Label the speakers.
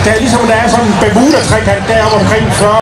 Speaker 1: der er ligesom der er sådan en Bermuda-trekant deroppe omkring 40